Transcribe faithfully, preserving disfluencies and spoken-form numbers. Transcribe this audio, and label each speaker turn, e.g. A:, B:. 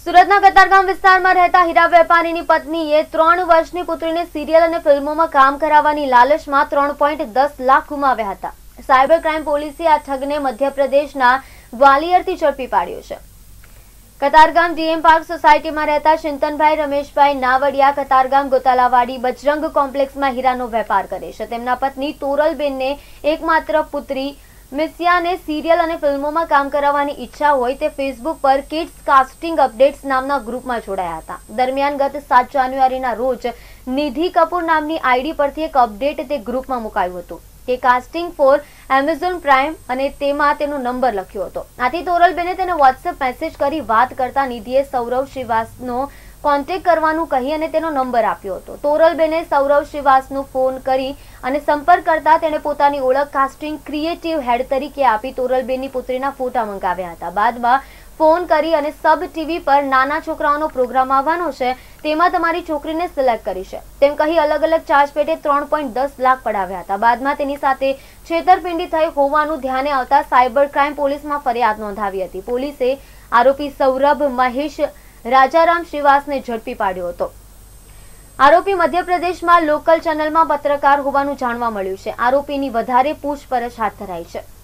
A: સુરતના કતારગામ વિસ્તારમાં રહેતા હીરા વેપારીની પત્નીએ ત્રણ વર્ષની પુત્રીને સિરિયલ અને ફિલ્મોમાં કામ કરાવવાની લાલચમાં ત્રણ પોઈન્ટ દસ લાખ ગુમાવ્યા હતા। સાયબર ક્રાઇમ પોલીસે આ ઠગને મધ્યપ્રદેશના ગ્વાલિયરથી ઝડપી પાડ્યો છે। કતારગામ ડીએમ પાર્ક સોસાયટીમાં રહેતા ચિંતનભાઈ રમેશભાઈ નાવડિયા કતારગામ ગોતાલાવાડી બજરંગ કોમ્પ્લેક્સમાં હીરાનો વેપાર કરે છે। તેમના પત્ની તોરલબેનને એકમાત્ર પુત્રી મિસિયાને સિરિયલ અને ફિલ્મોમાં કામ કરાવવાની ઈચ્છા હોય તે ફેસબુક પર કિડ્સ કાસ્ટિંગ અપડેટ્સ નામના ગ્રુપમાં જોડાયા હતા। દરમિયાન ગત સાત જાન્યુઆરીના રોજ નિધિ કપૂર નામની આઈડી પરથી એક અપડેટ તે ગ્રુપમાં મુકાયું હતું કે કાસ્ટિંગ ફોર એમેઝોન પ્રાઇમ અને તેમાં તેનો નંબર લખ્યો હતો। આથી તોરલબેને તેને વોટ્સએપ મેસેજ કરી વાત કરતા નિધિએ સૌરવ શ્રીવાસનો કોન્ટેક્ટ કરવાનું કહી અને તેનો નંબર આપ્યો હતો। તોરલબેને સૌરવ શ્રીવાસનો ફોન કરી અને સંપર્ક કરતા તેણે પોતાની ઓળખ કાસ્ટિંગ ક્રિએટિવ હેડ તરીકે આપી તોરલબેનની પુત્રીના ફોટા મંગાવ્યા હતા। બાદમાં ફોન કરી અને સબ ટીવી પર નાના છોકરાઓનો પ્રોગ્રામ આવવાનો છે તેમાં તમારી છોકરીને સિલેક્ટ કરી છે તેમ કહી અલગ અલગ ચાર્જ પેટે ત્રણ પોઈન્ટ દસ લાખ પડાવ્યા હતા। બાદમાં તેની સાથે છેતરપિંડી થઈ હોવાનું ધ્યાને આવતા સાયબર ક્રાઇમ પોલીસમાં ફરિયાદ નોંધાવી હતી। પોલીસે આરોપી સૌરભ મહેશ રાજારામ શ્રીવાસને ઝડપી પાડ્યો હતો। આરોપી મધ્યપ્રદેશમાં લોકલ ચેનલમાં પત્રકાર હોવાનું જાણવા મળ્યું છે। આરોપીની વધારે પૂછપરછ હાથ ધરાઈ છે।